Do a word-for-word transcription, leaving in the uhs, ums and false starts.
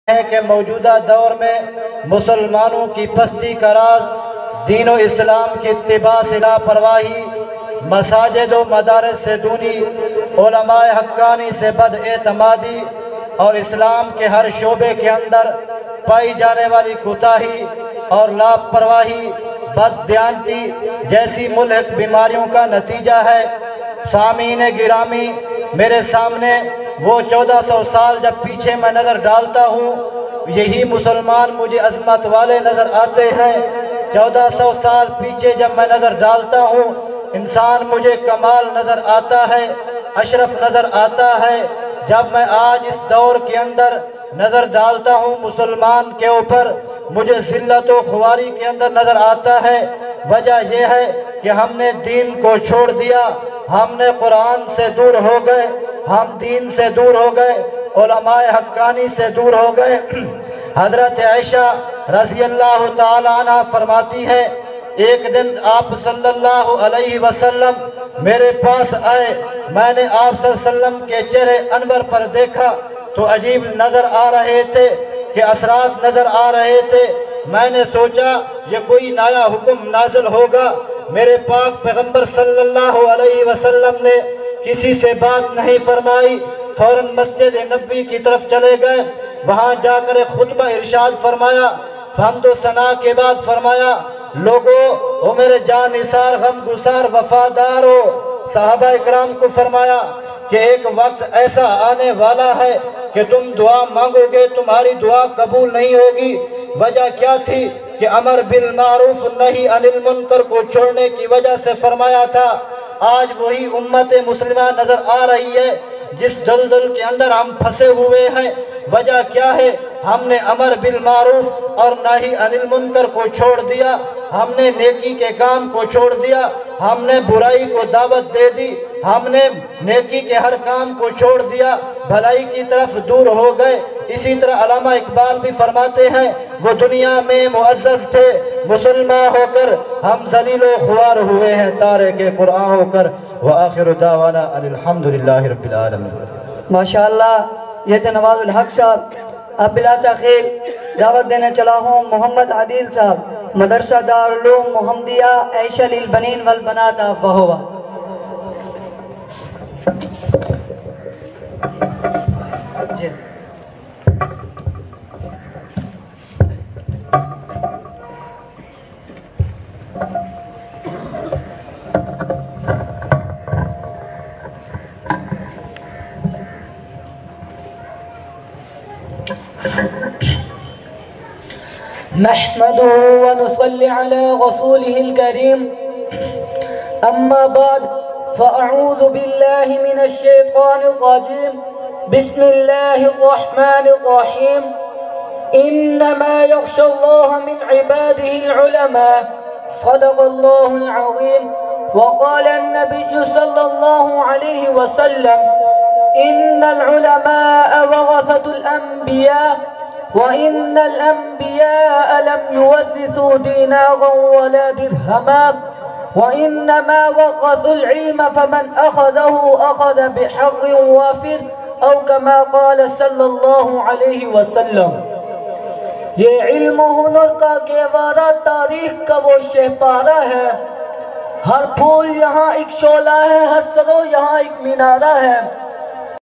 ہے کہ موجودہ دور میں مسلمانوں کی پستی کا راز دین و اسلام کی اتباع سے لاپرواہی، مساجد و مدارس سے دونی، علماء حقانی سے بد اعتمادی اور اسلام کے ہر شعبے کے اندر پائی جانے والی کوتاہی اور لاپرواہی، بد دیانتی جیسی ملحق بیماریوں کا نتیجہ ہے۔ سامعین گرامی، میرے سامنے وہ چودہ سو سال جب پیچھے میں نظر ڈالتا ہوں، یہی مسلمان مجھے عظمت والے نظر آتے ہیں۔ چودہ سو سال پیچھے جب میں نظر ڈالتا ہوں، انسان مجھے کمال نظر آتا ہے، اشرف نظر آتا ہے۔ جب میں آج اس دور کے اندر نظر ڈالتا ہوں مسلمان کے اوپر، مجھے ذلت و خواری کے اندر نظر آتا ہے۔ وجہ یہ ہے کہ ہم نے دین کو چھوڑ دیا، ہم نے قرآن سے دور ہو گئے، ہم دین سے دور ہو گئے، علماء حقانی سے دور ہو گئے۔ حضرت عائشہ رضی اللہ تعالیٰ عنہ فرماتی ہے، ایک دن آپ صلی اللہ علیہ وسلم میرے پاس آئے، میں نے آپ صلی اللہ علیہ وسلم کے چہرے انور پر دیکھا تو عجیب نظر آ رہے تھے کہ اثرات نظر آ رہے تھے۔ میں نے سوچا یہ کوئی نیا حکم نازل ہوگا۔ میرے پاک پیغمبر صلی اللہ علیہ وسلم نے کسی سے بات نہیں فرمائی، فوراً مسجد نبوی کی طرف چلے گئے۔ وہاں جا کر خطبہ ارشاد فرمایا، حمد و ثنا کے بعد فرمایا، لوگو او میرے جان نثار غم گسار وفادارو، صحابہ اکرام کو فرمایا کہ ایک وقت ایسا آنے والا ہے کہ تم دعا مانگو گے، تمہاری دعا قبول نہیں ہوگی۔ وجہ کیا تھی کہ امر بالمعروف نہی عن المنکر کو چھوڑنے کی وجہ سے فرمایا تھا۔ آج وہی امت مسلمہ نظر آ رہی ہے جس دلدل کے اندر ہم پھنسے ہوئے ہیں۔ وجہ کیا ہے؟ ہم نے امر بالمعروف اور نہی عن المنکر کو چھوڑ دیا، ہم نے نیکی کے کام کو چھوڑ دیا، ہم نے برائی کو دعوت دے دی، ہم نے نیکی کے ہر کام کو چھوڑ دیا، بھلائی کی طرف دور ہو گئے۔ اسی طرح علامہ اقبال بھی فرماتے ہیں، وہ دنیا میں معزز تھے، مسلمان ہو کر ہم ذلیل و خوار ہوئے ہیں تارک قرآن ہو کر۔ وآخر دعوانا ان الحمدللہ رب العالمین۔ ماشاءاللہ، یہ تھے نواز الحق صاحب۔ اب بلا تاخیر دعوت دینے چلا ہوں محمد عادل صاحب، مدرسہ دارالعلوم محمدیہ عیشہ للبنین والبنات فہوا۔ جی نحمده ونصلي على رسوله الكريم، أما بعد فأعوذ بالله من الشيطان الرجيم، بسم الله الرحمن الرحيم، إنما يخشى الله من عباده العلماء، صدق الله العظيم۔ وقال النبي صلى الله عليه وسلم، إن العلماء ورثة الأنبياء، وإن الأنبياء لم يورثوا دينارا ولا درهما، وإنما ورثوا العلم فمن أخذه أخذ بحق وافر، أو كما قال صلی اللہ علیہ وسلم۔ یہ علم و ہنر کا گہوارہ تاریخ کا وہ شہپارہ ہے، ہر پھول یہاں ایک شعلہ ہے، ہر سرو یہاں ایک مینارہ ہے۔